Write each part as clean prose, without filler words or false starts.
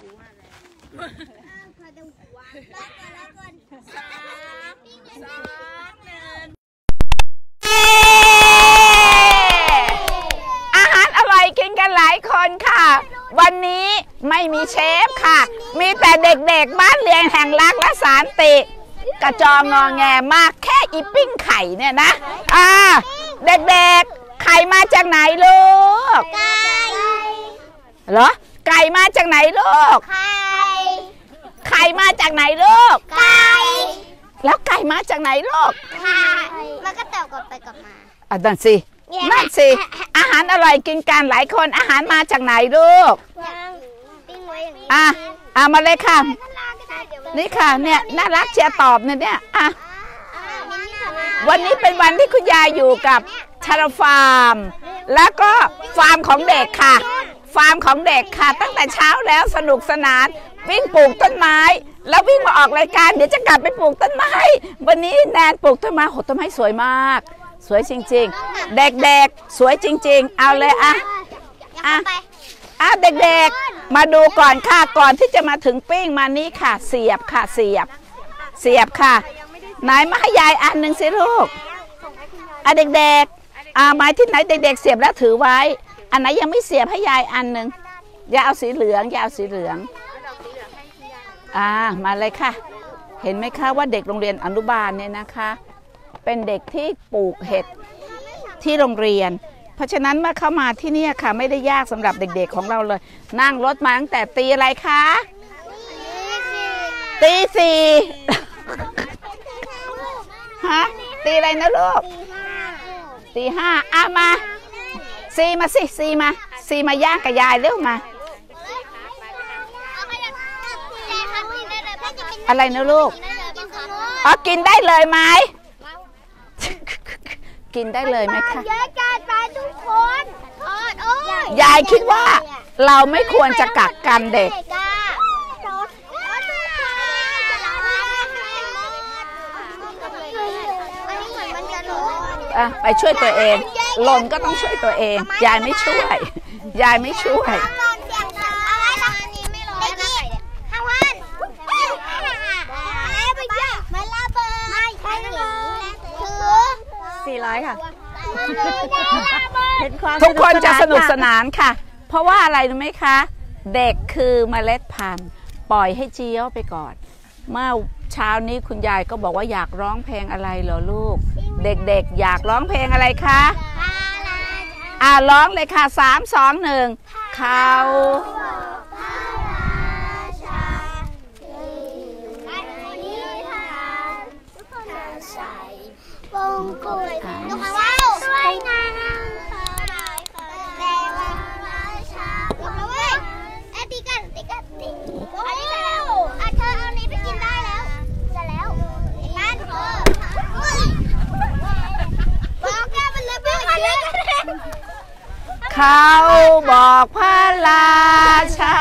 อาหารอร่อยกินกันหลายคนค่ะวันนี้ไม่มีเชฟค่ะมีแต่เด็กๆบ้านเรียนแห่งรักและสันติกระจองงอแงมากแค่อีปิ้งไข่เนี่ยนะเด็กๆไข่มาจากไหนลูกไก่เหรอไก่มาจากไหนลูกไข่มาจากไหนลูกไก่แล้วไก่มาจากไหนลูกไข่มันก็เต่ากดไปกลับมานั่นสิอาหารอร่อยกินกันหลายคนอาหารมาจากไหนลูกมาเลยค่ะนี่ค่ะเนี่ยน่ารักเชียร์ตอบเนี่ยวันนี้เป็นวันที่คุณยายอยู่กับชาลฟาร์มแล้วก็ฟาร์มของเด็กค่ะฟาร์มของเด็กค่ะตั้งแต่เช้าแล้วสนุกสนานวิ่งปลูกต้นไม้แล้ววิ่งมาออกรายการเดี๋ยวจะกลับไปปลูกต้นไม้วันนี้แนนปลูกต้นไม้ต้นไม้สวยมากสวยจริงๆเด็กๆสวยจริงๆเอาเลยเด็กๆมาดูก่อนค่ะก่อนที่จะมาถึงปิ้งมานี่ค่ะเสียบค่ะเสียบค่ะไหนมาให้ยายอันหนึ่งสิลูกเด็กๆไม้ที่ไหนเด็กๆเสียบแล้วถือไว้อันไหนยังไม่เสียบให้ยายอันหนึ่งอย่าเอาสีเหลืองมาเลยค่ะเห็นไหมคะว่าเด็กโรงเรียนอนุบาลเนี่ยนะคะเป็นเด็กที่ปลูกเห็ดที่โรงเรียนเพราะฉะนั้นเมื่อเข้ามาที่นี่ค่ะไม่ได้ยากสำหรับเด็กๆของเราเลยนั่งรถมาตั้งแต่ตีอะไรคะตีสี่ตีอะไรนะลูกตีห้ามาซีมาย่างกับยายเร็วมาอะไรนะลูกกินได้เลยไหมกินได้เลยไหมคะยายคิดว่าเราไม่ควรจะกักกันเด็กไปช่วยตัวเองหล่นก็ต้องช่วยตัวเองยายไม่ช่วย400ค่ะทุกคนจะสนุกสนานค่ะเพราะว่าอะไรรู้ไหมคะเด็กคือเมล็ดพันธุ์ปล่อยให้เจี๊ยวไปก่อนเมื่อเช้านี้คุณยายก็บอกว่าอยากร้องเพลงอะไรเหรอลูกเด็กๆอยากร้องเพลงอะไรคะร้องเลยค่ะ3 2 1เขาวงกุฎดูค่ะว่าสวยงามแต่ว่าช้าแล้วเว้ยตีกันโอ้ยเธอเอานี้ไปกินได้แล้วจะแล้วบ้านบอกแกมันเลยไม่มาเลยเขาบอกพระราชา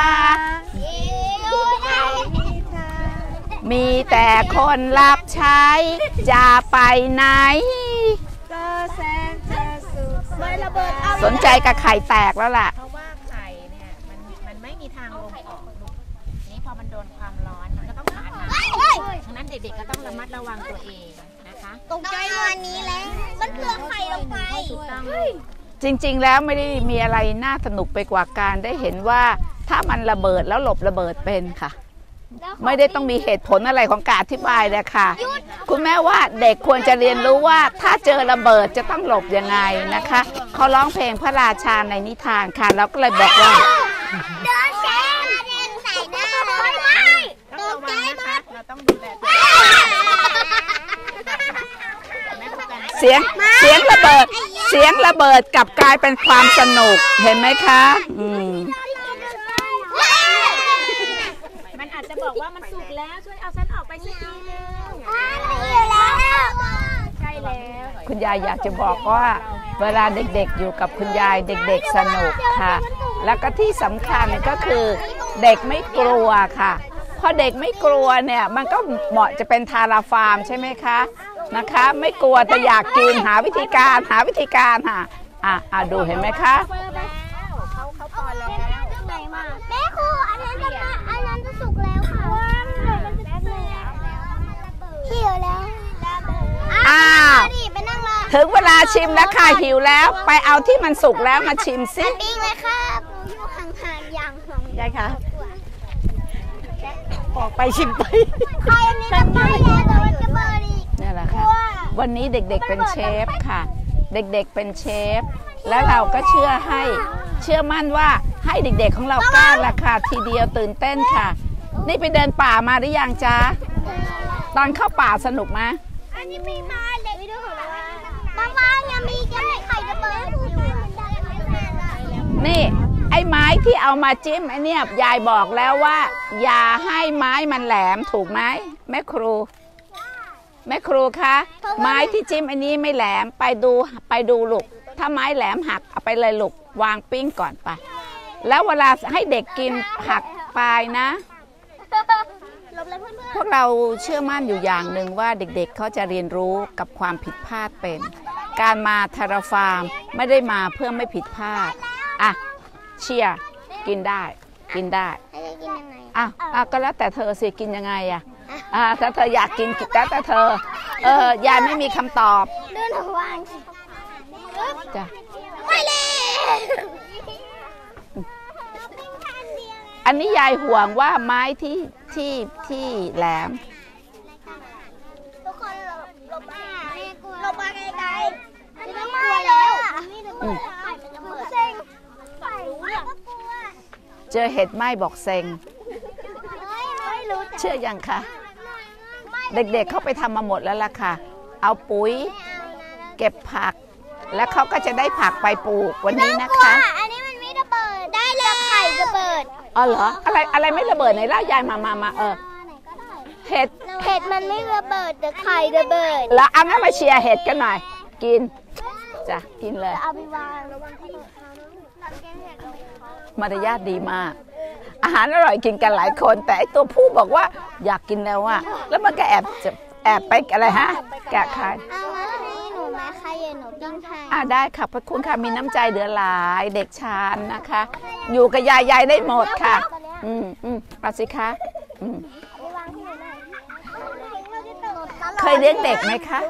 มีแต่คนรับใช้จะไปไหนก็แสนจะสุขสนใจกับไข่แตกแล้วล่ะเพราะว่าไข่เนี่ยมันไม่มีทางลมออกนี่พอมันโดนความร้อนมันก็ต้องหาทางฉะนั้นเด็กๆก็ต้องระมัดระวังตัวเองนะคะตกใจวันนี้แล้วมันเกลือไข่ลงไปจริงๆแล้วไม่ได้มีอะไรน่าสนุกไปกว่าการได้เห็นว่าถ้ามันระเบิดแล้วหลบระเบิดเป็นค่ะไม่ได้ต้องมีเหตุผลอะไรของการอธิบายเลยค่ะคุณแม่ว่าเด็กควรจะเรียนรู้ว่าถ้าเจอระเบิดจะต้องหลบยังไงนะคะเขาร้องเพลงพระราชาในนิทานค่ะแล้วก็เลยบอกว่าเดินแซงใส่หน้าไม่ตกใจมากเราต้องดูแลเสียงระเบิดกลับกลายเป็นความสนุกเห็นไหมคะมันอาจจะบอกว่ามันสุกแล้วช่วยเอาฉันออกไปนิดนึงใช่แล้วคุณยายอยากจะบอกว่าเวลาเด็กๆอยู่กับคุณยายเด็กๆสนุกค่ะแล้วก็ที่สำคัญก็คือเด็กไม่กลัวค่ะพอเด็กไม่กลัวเนี่ยมันก็เหมาะจะเป็นทาราฟาร์มใช่ไหมคะนะคะไม่กลัวแต่อยากกินหาวิธีการค่ะดูเห็นไหมคะเขาพอแล้วแม่ครูอันนั้นจะมาถึงเวลาชิมแล้วค่ะหิวแล้วไปเอาที่มันสุกแล้วมาชิมสิปิ้งเลยครับอยู่ห่างๆอย่างของยายคะออกไปชิมไปใครอันนี้จะไปแล้วแต่มันจะเปิดอีกนี่แหละค่ะวันนี้เด็กๆเป็นเชฟค่ะ เด็กๆเป็นเชฟแล้วเราก็เชื่อมั่นว่าให้เด็กๆของเรากล้าละค่ะทีเดียวตื่นเต้นค่ะนี่ไปเดินป่ามาหรือยังจ๊ะตอนเข้าป่าสนุกไหมอันนี้มีมาเด็กด้วยของเราบางๆยังมีไข่จะเปิดอยู่นี่ไอ้ไม้ที่เอามาจิ้มไอ้เนี่ยยายบอกแล้วว่าอย่าให้ไม้มันแหลมถูกไหมแม่ครูคะไม้ที่จิ้มไอ้นี้ไม่แหลมไปดูลูกถ้าไม้แหลมหักเอาไปเลยลูกวางปิ้งก่อนไปแล้วเวลาให้เด็กกินหักปลายนะพวกเราเชื่อมั่นอยู่อย่างหนึ่งว่าเด็กๆเขาจะเรียนรู้กับความผิดพลาดเป็นการมาทาราฟาร์มไม่ได้มาเพื่อไม่ผิดพลาดอ่ะเชียร์กินได้ให้กินยังไงอ่ะก็แล้วแต่เธอสิกินยังไงถ้าเธออยากกินแล้วแต่เธอยายไม่มีคำตอบเดินระวังจ้ะไปเลยอันนี้ยายห่วงว่าไม้ที่แหลมทุกคนหลบมาไกลๆไม่ต้องกลัวแล้วเซ็งเจอเห็ดไหม้บอกเซ็งเชื่อยังคะเด็กๆเขาไปทำมาหมดแล้วล่ะค่ะเอาปุ๋ยเก็บผักแล้วเขาก็จะได้ผักไปปลูกวันนี้นะคะอันนี้มันไม่ระเบิดได้เลยไข่ระเบิดอ๋อเหรออะไรไม่ระเบิดในล่ายายมาเห็ดมันไม่ระเบิดแต่ไข่ระเบิดแล้วเอางั้นมาเชียร์เห็ดกันหน่อยกินจ้ะกินเลยเอาไปวางมารยาทดีมากอาหารอร่อยกินกันหลายคนแต่ไอตัวผู้บอกว่าอยากกินแล้วอะแล้วมันก็แอบไปอะไรฮะแกะไข่เอามาให้หนูไหมใครหนูปิ้งให้ได้ค่ะพระคุณค่ะมีน้ำใจเหลือหลายเด็กชานนะคะอยู่กับยายได้หมดค่ะเอาสิคะเคยเลี้ยงเด็กไหมคะ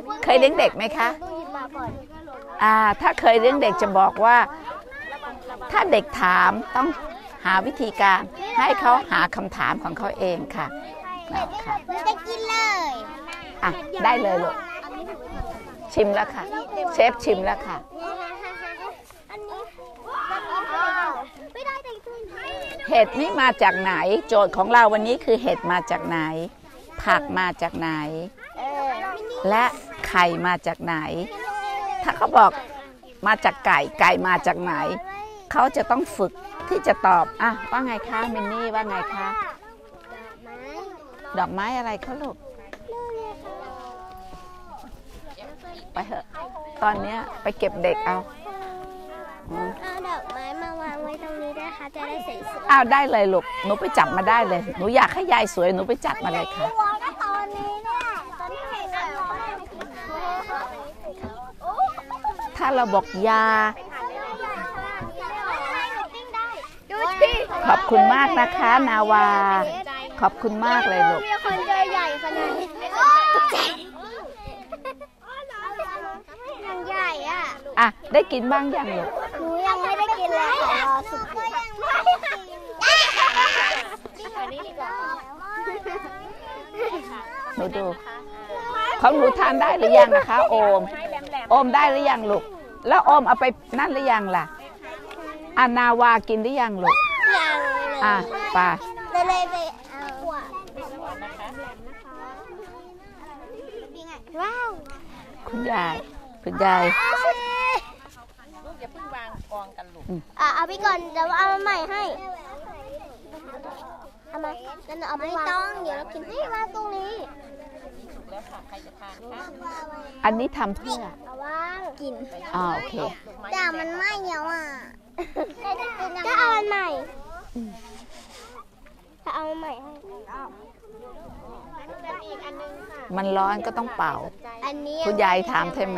ถ้าเคยเลี้ยงเด็กจะบอกว่าถ้าเด็กถามต้องหาวิธีการให้เขาหาคำถามของเขาเองค่ะจะกินเลยได้เลยลูกชิมแล้วค่ะเชฟชิมแล้วค่ะเห็ดนี่มาจากไหนโจทย์ของเราวันนี้คือเห็ดมาจากไหนผักมาจากไหนและไข่มาจากไหนถ้าเขาบอกมาจากไก่มาจากไหนเขาจะต้องฝึกที่จะตอบว่าไงคะมินนี่ว่าไงคะดอกไม้อะไรเขาลูกไปเถอะตอนนี้ไปเก็บเด็กเอาดอกไม้มาวางไว้ตรงนี้ได้ค่ะจะได้สวยได้เลยลูกหนูไปจับมาได้เลยหนูอยากให้ยายสวยหนูไปจับมาเลยค่ะตอนนี้ถ้าเราบอกยาขอบคุณมากนะคะนาวาขอบคุณมากเลยลูกคนเจอใหญ่ขนาดนี้ใหญ่ได้กินบ้างยังลูกหนูยังไม่ได้กินเลยรอสุกหนูดูของหนูทานได้หรือยังนะคะโอมได้หรือยังลูกแล้วโอมเอาไปนั่นหรือยังล่ะนาวากินหรือยังลูกไปเลยไปว้าวคุณยายลูกอย่าเพิ่งวางกองกันลูกเอาไปก่อนเดี๋ยวเอาใหม่ให้เอามาแล้วเอาไม่ต้องเดี๋ยวเรากินให้วางตรงนี้แล้วค่ะใครจะทานคะอันนี้ทำเพื่อวางกินโอเคแต่มันไม่เยอะก็เอาอันใหม่ถ้าเอาใหม่ให้มันร้อนก็ต้องเป่าคุณยายถามใช่ไหม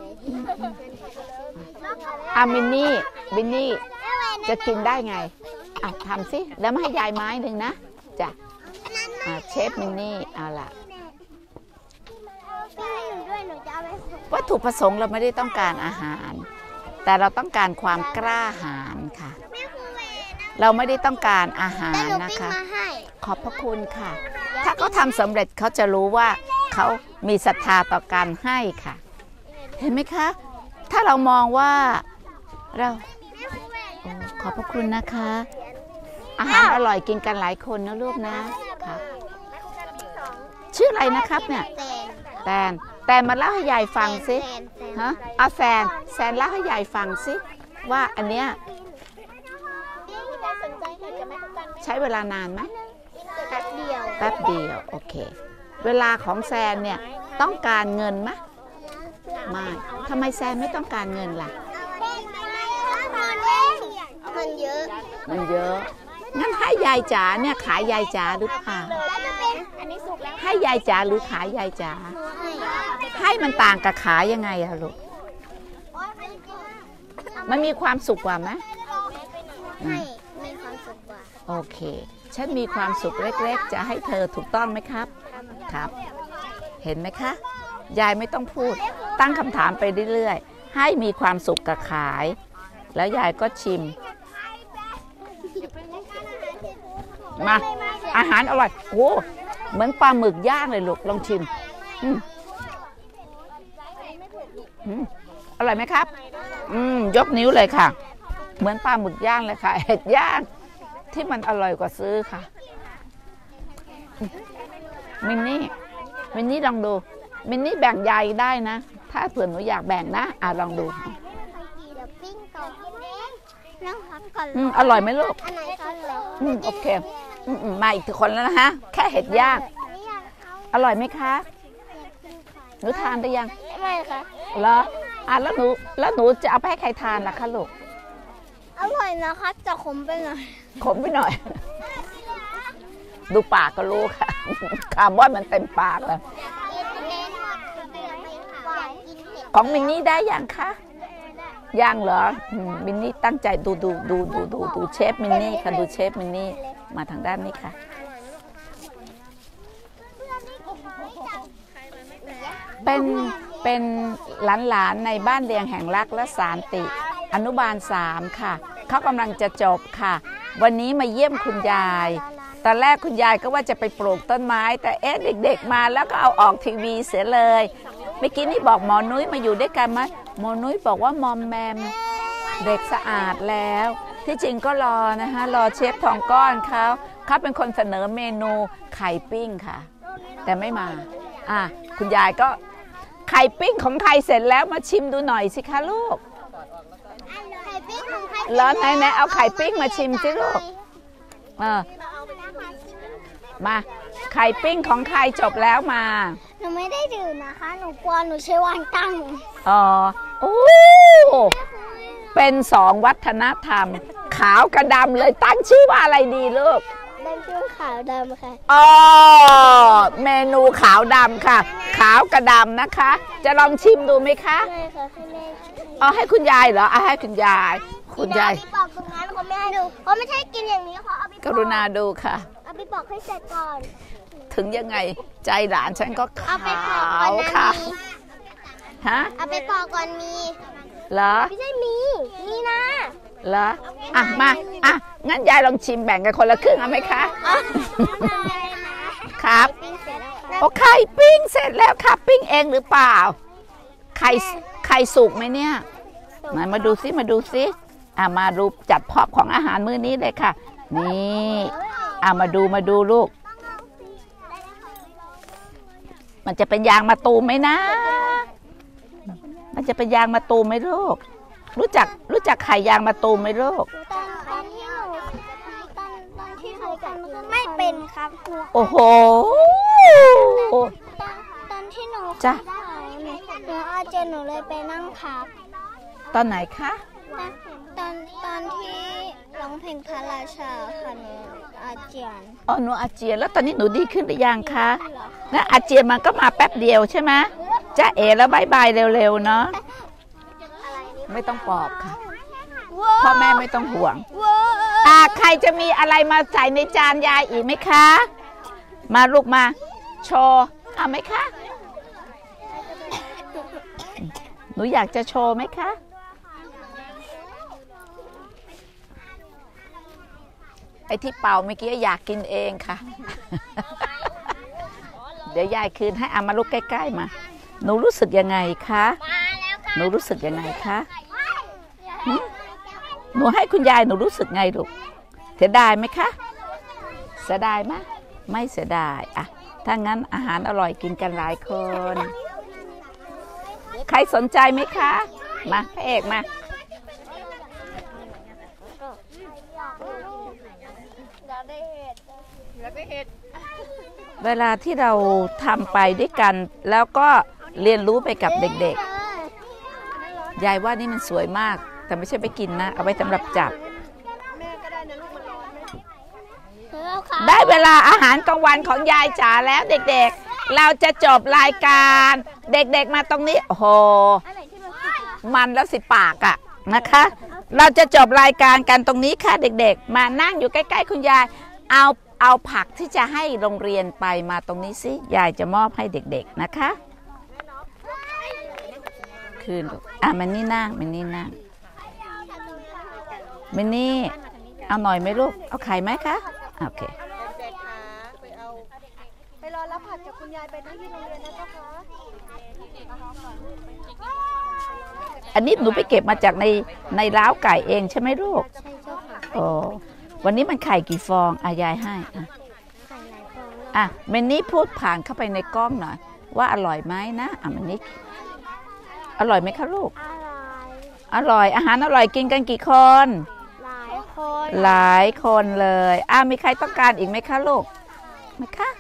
มินนี่จะกินได้ไงทำสิแล้วมาให้ยายไม้หนึ่งนะจ้ะเชฟมินนี่เอาล่ะปิ้งให้หนูด้วยหนูจะเอาไปวัตถุประสงค์เราไม่ได้ต้องการอาหาร แต่เราต้องการความกล้าหาญค่ะเราไม่ได้ต้องการอาหารนะคะขอบพระคุณค่ะถ้าเขาทำสำเร็จเขาจะรู้ว่าเขามีศรัทธาต่อการให้ค่ะเห็นไหมคะถ้าเรามองว่าเราขอบพระคุณนะคะอาหารอร่อยกินกันหลายคนนะลูกนะครับชื่ออะไรนะครับเนี่ยแตนมาเล่าให้ยายฟังสิฮะแซนเล่าให้ยายฟังสิว่าอันเนี้ยใช้เวลานานไหมแป๊บเดียวโอเคเวลาของแซนเนี่ยต้องการเงินไหมไม่ทำไมแซนไม่ต้องการเงินล่ะมันเยอะงั้นให้ยายจ๋าเนี่ยขายยายจ๋าหรือเปล่าให้ยายจ๋าหรือขายยายจ๋าให้มันต่างกับขายยังไงอะลูกมันมีความสุขกว่าไหมมีความสุขกว่าโอเคฉันมีความสุขเล็กๆจะให้เธอถูกต้องไหมครับครับเห็นไหมคะยายไม่ต้องพูดตั้งคำถามไปเรื่อยๆให้มีความสุขกับขายแล้วยายก็ชิมมาอาหารอร่อยโอ้เหมือนปลาหมึกย่างเลยลูกลองชิมอร่อยไหมครับยกนิ้วเลยค่ะเหมือนปลาหมึกย่างเลยค่ะเห็ดย่างที่มันอร่อยกว่าซื้อค่ะมินนี่ลองดูมินนี่แบ่งยายได้นะถ้าเผื่อหนูอยากแบ่งนะลองดูอร่อยไหมลูกโอเคมาอีกคนแล้วนะฮะแค่เห็ดย่างอร่อยไหมคะหนูทานได้ยังไม่ค่ะเหรอแล้วหนูจะเอาไปให้ใครทานล่ะคะลูกอร่อยนะคะจะขมไปหน่อยดูปากก็รู้ค่ะคำว่ามันเต็มปากเลยของมินนี่ได้ยังคะยังเหรอมินนี่ตั้งใจดูเชฟมินนี่ค่ะดูเชฟมินนี่มาทางด้านนี้ค่ะเป็นหลานในบ้านเลี้ยงแห่งรักและสันติอนุบาล3ค่ะเขากำลังจะจบค่ะวันนี้มาเยี่ยมคุณยายตอนแรกคุณยายก็ว่าจะไปปลูกต้นไม้แต่เด็กๆมาแล้วก็เอาออกทีวีเสียเลยเมื่อกี้นี่บอกหมอนุ้ยมาอยู่ด้วยกันไหมหมอนุ้ยบอกว่ามอมแมมเด็กสะอาดแล้วที่จริงก็รอนะคะรอเชฟทองก้อนเขาเป็นคนเสนอเมนูไข่ปิ้งค่ะแต่ไม่มาคุณยายก็ไข่ปิ้งของใครเสร็จแล้วมาชิมดูหน่อยสิคะลูกแล้วไหนเอาไข่ปิ้งมาชิมสิลูกมาไข่ปิ้งของใครจบแล้วมาหนูไม่ได้ดื่มนะคะหนูกลัวหนูใช้วางตั้งโอ้เป็น2วัฒนธรรมขาวกับดำเลยตั้งชื่อว่าอะไรดีลูกตั้งชื่อขาวดำค่ะเมนูขาวดำค่ะขาวกับดำนะคะจะลองชิมดูไหมคะไม่ค่ะให้คุณยายเหรอให้คุณยายบอกตรงนั้นเขาไม่ให้ดูเขาไม่ใช่กินอย่างนี้เขาเอาไปกรุณาดูค่ะเอาไปบอกให้เสร็จก่อนถึงยังไงใจหลานฉันก็ขาวค่ะเอาไปปอกก่อนมีเหรอไม่ใช่มีนะเหรอมางั้นยายลองชิมแบ่งกันคนละครึ่งเอาไหมคะครับไข่ปิ้งเสร็จแล้วค่ะปิ้งเองหรือเปล่าไข่สุกไหมเนี่ยมาดูซิมาดูจัดพร็อพของอาหารมื้อนี้เลยค่ะนี่มาดูลูกมันจะเป็นยางมะตูมไหมนะมันจะเป็นยางมะตูมไหมลูกรู้จักไข่ยางมะตูมไหมลูกไม่เป็นครับโอ้โหตอนที่หนูจ้ะหนูอาเจนหนูเลยไปนั่งพักตอนไหนคะตอนที่ร้องเพลงพระราชาค่ะหนูอาเจียนหนูอาเจียนแล้วตอนนี้หนูดีขึ้นหรือยังคะนะอาเจียนมันก็มาแป๊บเดียวใช่ไหมจ้าแล้วบายเร็วๆเนาะไม่ต้องปอบค่ะพ่อแม่ไม่ต้องห่วงใครจะมีอะไรมาใส่ในจานยายอีกไหมคะมาลูกมาโชว์เอาไหมคะนูอยากจะโชว์ไหมคะไอ้ที่เป่าเมื่อกี้อยากกินเองค่ะ เดี๋ยวยายคืนให้อามาลูกใกล้ๆมาหนูรู้สึกยังไงคะหนูรู้สึกยังไงคะหนูให้คุณยายหนูรู้สึกไงลูกเสียดายไหมคะเสียดายไหมไม่เสียดายอะถ้างั้นอาหารอร่อยกินกันหลายคนใครสนใจไหมคะมาพระเอกมาเวลาที่เราทำไปด้วยกันแล้วก็เรียนรู้ไปกับเด็กๆยายว่านี่มันสวยมากแต่ไม่ใช่ไปกินนะเอาไว้สำหรับจับได้เวลาอาหารกลางวันของยายจ๋าแล้วเด็กๆเราจะจบรายการเด็กๆมาตรงนี้โอ้โหมันแล้วสิปากอะนะคะเราจะจบรายการกันตรงนี้ค่ะเด็กๆมานั่งอยู่ใกล้ๆคุณยายเอาผักที่จะให้โรงเรียนไปมาตรงนี้สิยายจะมอบให้เด็กๆนะคะคืนมันนี่นั่งมันนี่นั่งมันนี่เอาหน่อยไหมลูกเอาไข่ไหมคะโอเคไปรอรับผักจากคุณยายไปที่โรงเรียนนะเจ้าคะอันนี้หนูไปเก็บมาจากในล้าวไก่เองใช่ไหมลูกใช่เจ้าค่ะโอ้วันนี้มันไข่กี่ฟองยายให้ไข่หลายฟองเมนนี่พูดผ่านเข้าไปในกล้องหน่อยว่าอร่อยไหมนะเมนนี่อร่อยไหมคะลูกอร่อยอาหารอร่อยกินกันกี่คนหลายคนเลยมีใครต้องการอีกไหมคะลูกไหมคะ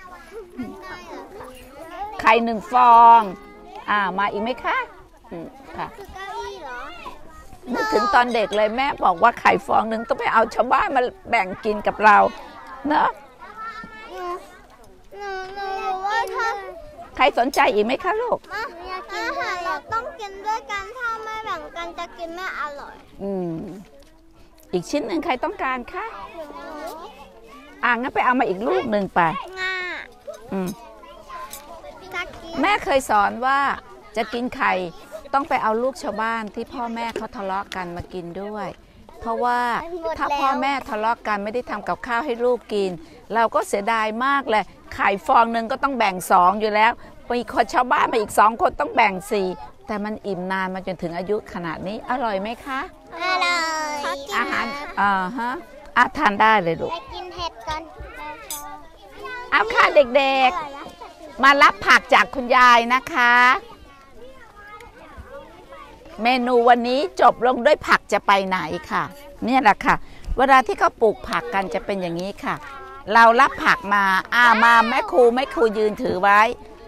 ไข่1 ฟองมาอีกไหมคะค่ะนึกถึงตอนเด็กเลยแม่บอกว่าไข่ฟองหนึ่งต้องไปเอาชาวบ้านมาแบ่งกินกับเราเนอะใครสนใจอีกไหมคะลูกอาหารเราต้องกินด้วยกันถ้าไม่แบ่งกันจะกินไม่อร่อยอีกชิ้นหนึ่งใครต้องการคะงั้นไปเอามาอีกลูกหนึ่งไปแม่เคยสอนว่าจะกินไข่ต้องไปเอาลูกชาวบ้านที่พ่อแม่เขาทะเลาะกันมากินด้วยเพราะว่าถ้าพ่อแม่ทะเลาะกันไม่ได้ทำกับข้าวให้ลูกกินเราก็เสียดายมากเลยไข่ฟองหนึ่งก็ต้องแบ่ง2อยู่แล้วมีคนชาวบ้านมาอีก2คนต้องแบ่ง4แต่มันอิ่มนานมาจนถึงอายุขนาดนี้อร่อยไหมคะอร่อยอาหารทานได้เลยลูกไปกินเห็ดกันเอาค่ะเด็กๆมารับผักจากคุณยายนะคะเมนูวันนี้จบลงด้วยผักจะไปไหนค่ะเนี่ยแหละค่ะเวลาที่เขาปลูกผักกันจะเป็นอย่างนี้ค่ะเรารับผักมามาแม่ครูยืนถือไว้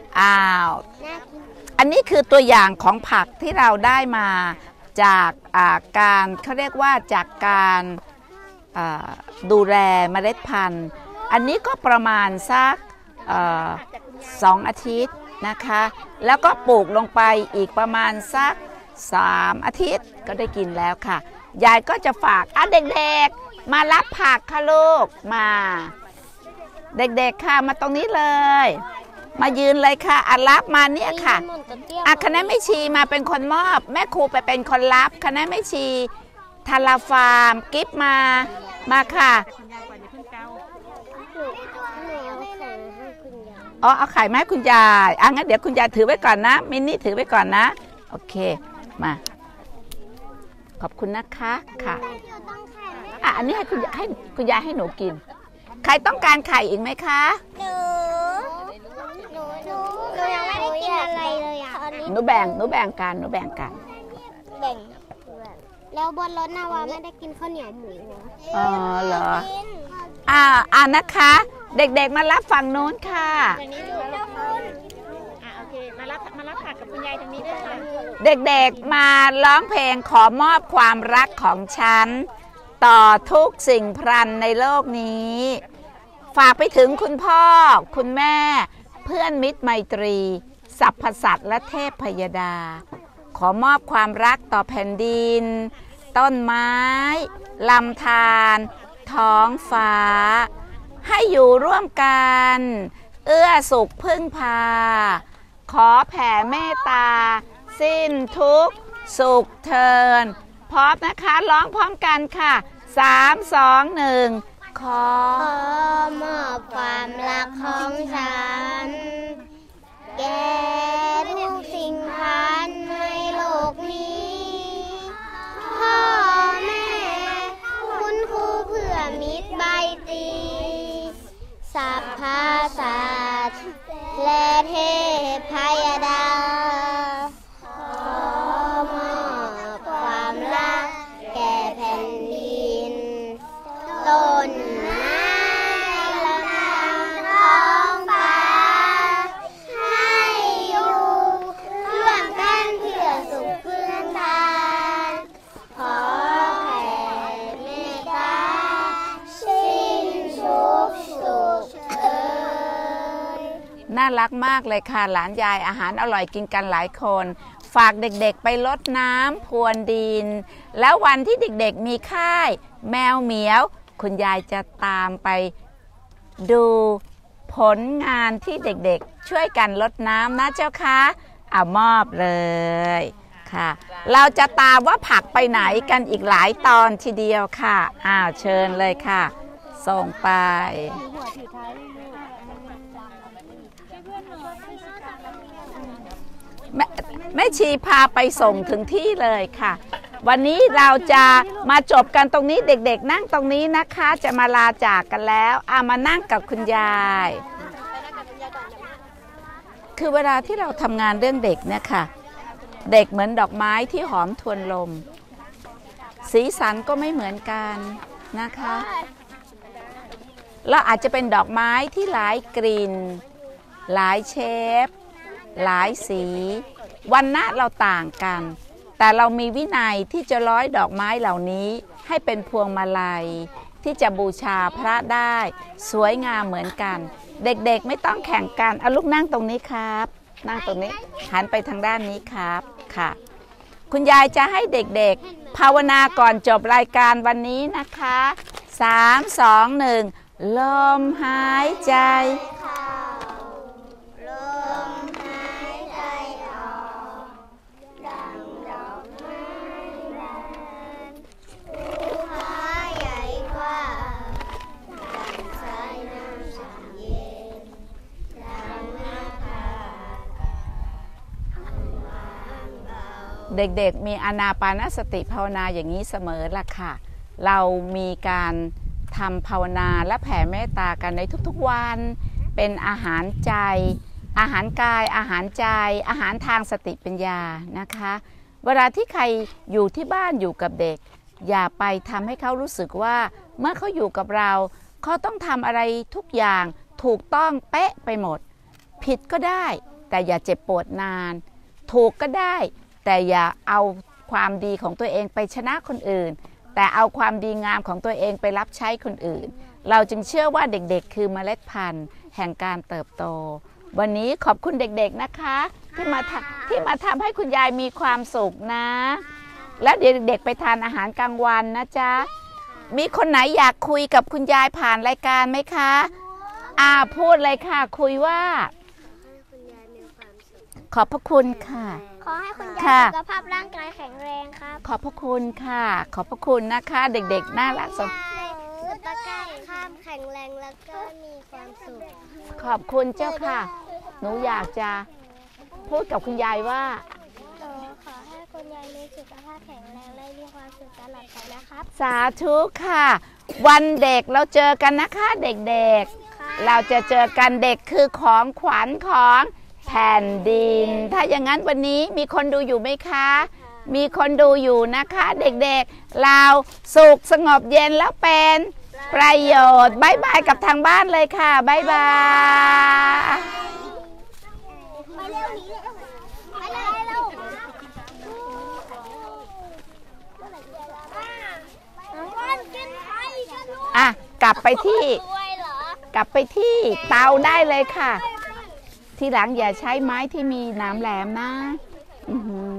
อันนี้คือตัวอย่างของผักที่เราได้มาจากการเขาเรียกว่าจากการดูแลเมล็ดพันธุ์อันนี้ก็ประมาณสัก2 อาทิตย์นะคะแล้วก็ปลูกลงไปอีกประมาณสัก3 อาทิตย์ก็ได้กินแล้วค่ะยายก็จะฝากเด็กๆมารับผักค่ะลูกมาเด็กๆค่ะมาตรงนี้เลยมายืนเลยค่ะรับมาเนี่ยค่ะคณะแม่ชีมาเป็นคนมอบแม่ครูไปเป็นคนรับคณะแม่ชีทาราฟาร์มกิฟมาค่ะเอาไข่มาให้คุณยายงั้นเดี๋ยวคุณยายถือไว้ก่อนนะมินนี่ถือไว้ก่อนนะโอเคมาขอบคุณนะคะค่ะอันนี้ให้คุณยายให้หนูกินใครต้องการไข่อีกไหมคะหนูยังไม่ได้กินอะไรเลยหนูแบ่งกันแบ่งแล้วบนรถนาวาไม่ได้กินข้าวเหนียวหมูเหรอนะคะเด็กๆมารับฝั่งโน้นค่ะโอเคมารับผักกับคุณยายทางนี้ด้วยค่ะเด็กๆมาร้องเพลงขอมอบความรักของฉันต่อทุกสิ่งพรันในโลกนี้ฝากไปถึงคุณพ่อคุณแม่เพื่อนมิตรไมตรีสรรพสัตว์และเทพพยดาขอมอบความรักต่อแผ่นดินต้นไม้ลำธารท้องฟ้าให้อยู่ร่วมกันเอื้อสุขพึ่งพาขอแผ่เมตตาสิ้นทุกสุขเทินพร้อมนะคะร้องพร้อมกันค่ะ3 2 1ขอมอบความรักของฉันแก่ทุกสิ่งพันในโลกนี้พ่อแม่คุณครูเพื่อมิตรไมตรีสัพพะสัตว์และเทพพยดาขอมอบความรักแก่แผ่นดินต้นไม้ลำธารท้องฟ้าให้อยู่ร่วมกันเพื่อสุขพื้นฐานขอแผ่เมตตาสิ้นทุกสุขเถิดน่ารักมากเลยค่ะหลานยายอาหารอร่อยกินกันหลายคนฝากเด็กๆไปรดน้ำพรวนดินแล้ววันที่เด็กๆมีค่ายแมวเหมียวคุณยายจะตามไปดูผลงานที่เด็กๆช่วยกันรดน้ำนะเจ้าคะมอบเลยค่ะเราจะตามว่าผักไปไหนกันอีกหลายตอนทีเดียวค่ะเชิญเลยค่ะส่งไปแม่ชีพาไปส่งถึงที่เลยค่ะวันนี้เราจะมาจบกันตรงนี้เด็กๆนั่งตรงนี้นะคะจะมาลาจากกันแล้วมานั่งกับคุณยายคือเวลาที่เราทำงานเรื่องเด็กเนี่ยค่ะเด็กเหมือนดอกไม้ที่หอมทวนลมสีสันก็ไม่เหมือนกันนะคะแล้วอาจจะเป็นดอกไม้ที่หลายกลิ่นหลายเชฟหลายสีวรรณะเราต่างกันแต่เรามีวินัยที่จะร้อยดอกไม้เหล่านี้ให้เป็นพวงมาลัยที่จะบูชาพระได้สวยงามเหมือนกันเด็กๆไม่ต้องแข่งกันลูกนั่งตรงนี้ครับนั่งตรงนี้หันไปทางด้านนี้ครับค่ะคุณยายจะให้เด็กๆภาวนาก่อนจบรายการวันนี้นะคะ3 2 1ลมหายใจเด็กๆมีอานาปานสติภาวนาอย่างนี้เสมอล่ะค่ะเรามีการทำภาวนาและแผ่เมตตากันในทุกๆวันเป็นอาหารใจอาหารกายอาหารใจอาหารทางสติปัญญานะคะเวลาที่ใครอยู่ที่บ้านอยู่กับเด็กอย่าไปทำให้เขารู้สึกว่าเมื่อเขาอยู่กับเราเขาต้องทำอะไรทุกอย่างถูกต้องเป๊ะไปหมดผิดก็ได้แต่อย่าเจ็บปวดนานถูกก็ได้แต่อย่าเอาความดีของตัวเองไปชนะคนอื่นแต่เอาความดีงามของตัวเองไปรับใช้คนอื่นเราจึงเชื่อว่าเด็กๆคือเมล็ดพันธุ์แห่งการเติบโตวันนี้ขอบคุณเด็กๆนะคะที่มาทำให้คุณยายมีความสุขนะแล้วเดี๋ยวเด็กๆไปทานอาหารกลางวันนะจ๊ะมีคนไหนอยากคุยกับคุณยายผ่านรายการไหมคะพูดเลยค่ะคุยว่าขอบพระคุณค่ะขอให้คุณยายสุขภาพร่างกายแข็งแรงครับขอบพระคุณค่ะขอบพระคุณนะคะเด็กๆน่ารักสุขภาพแข็งแรงแล้วก็มีความสุขขอบคุณเจ้าค่ะหนูอยากจะพูดกับคุณยายว่าขอให้คุณยายมีสุขภาพแข็งแรงและมีความสุขตลอดไปนะครับสาธุค่ะวันเด็กเราเจอกันนะคะเด็กๆเราจะเจอกันเด็กคือของขวัญของแผ่นดินถ้าอย่างนั้นวันนี้มีคนดูอยู่ไหมคะมีคนดูอยู่นะคะเด็กๆเราสุขสงบเย็นแล้วเป็นประโยชน์บ๊ายบายกับทางบ้านเลยค่ะบ๊ายบายกลับไปที่เตาได้เลยค่ะทีหลังอย่าใช้ไม้ที่มีหนามแหลมนะ